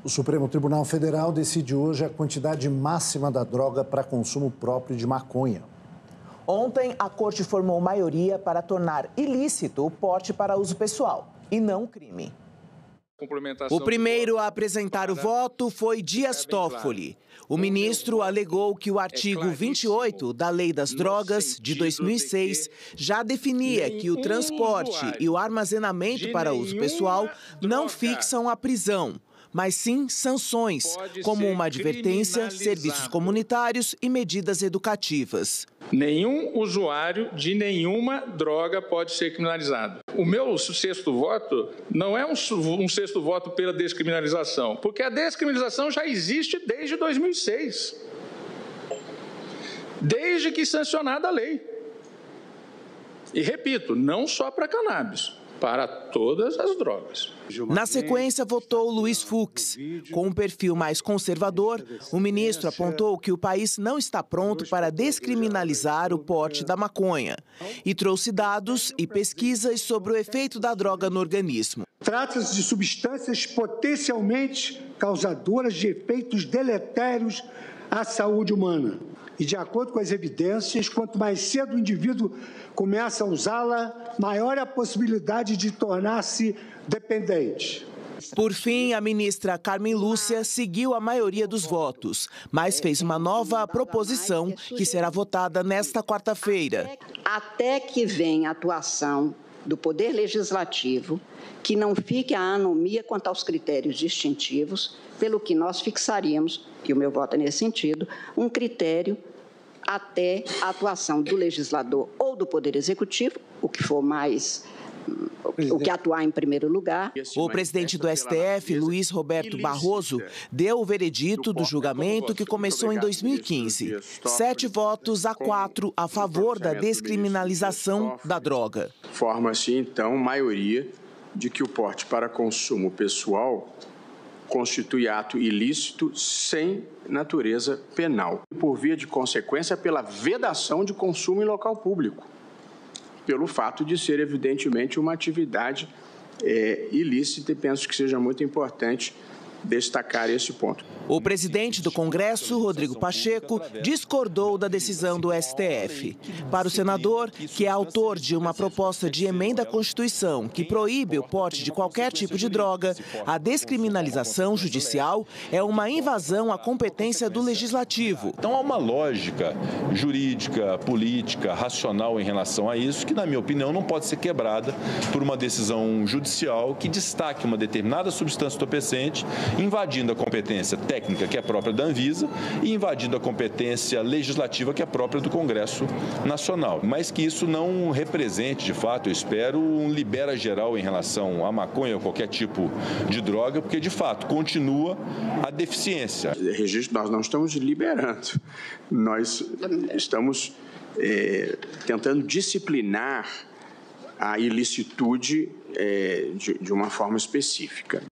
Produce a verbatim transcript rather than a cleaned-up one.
O Supremo Tribunal Federal decide hoje a quantidade máxima da droga para consumo próprio de maconha. Ontem, a corte formou maioria para tornar ilícito o porte para uso pessoal e não crime. O primeiro a apresentar o voto foi Dias Toffoli. O ministro alegou que o artigo vinte e oito da Lei das Drogas, de dois mil e seis, já definia que o transporte e o armazenamento para uso pessoal não fixam a prisão, mas sim sanções, como uma advertência, serviços comunitários e medidas educativas. Nenhum usuário de nenhuma droga pode ser criminalizado. O meu sexto voto não é um, um sexto voto pela descriminalização, porque a descriminalização já existe desde dois mil e seis, desde que sancionada a lei. E repito, não só para cannabis, para todas as drogas. Na sequência, votou Luiz Fux. Com um perfil mais conservador, o ministro apontou que o país não está pronto para descriminalizar o porte da maconha e trouxe dados e pesquisas sobre o efeito da droga no organismo. Trata-se de substâncias potencialmente causadoras de efeitos deletérios à saúde humana. E, de acordo com as evidências, quanto mais cedo o indivíduo começa a usá-la, maior é a possibilidade de tornar-se dependente. Por fim, a ministra Carmen Lúcia seguiu a maioria dos votos, mas fez uma nova proposição que será votada nesta quarta-feira. Até que venha a atuação do Poder Legislativo, que não fique a anomia quanto aos critérios distintivos, pelo que nós fixaríamos, e o meu voto é nesse sentido, um critério até a atuação do legislador ou do Poder Executivo, o que for mais, o que atuar em primeiro lugar. O presidente do S T F, Luiz Roberto Barroso, deu o veredito do julgamento que começou em dois mil e quinze. Sete votos a quatro a favor da descriminalização da droga. Forma-se, então, maioria de que o porte para consumo pessoal constitui ato ilícito sem natureza penal, por via de consequência pela vedação de consumo em local público, pelo fato de ser evidentemente uma atividade é, ilícita, e penso que seja muito importante destacar esse ponto. O presidente do Congresso, Rodrigo Pacheco, discordou da decisão do S T F. Para o senador, que é autor de uma proposta de emenda à Constituição que proíbe o porte de qualquer tipo de droga, a descriminalização judicial é uma invasão à competência do Legislativo. Então há uma lógica jurídica, política, racional em relação a isso, que, na minha opinião, não pode ser quebrada por uma decisão judicial que destaque uma determinada substância entorpecente, invadindo a competência técnica, que é própria da Anvisa, e invadindo a competência legislativa, que é própria do Congresso Nacional. Mas que isso não represente, de fato, eu espero, um libera geral em relação à maconha ou qualquer tipo de droga, porque, de fato, continua a deficiência. Registro, nós não estamos liberando, nós estamos é, tentando disciplinar a ilicitude é, de, de uma forma específica.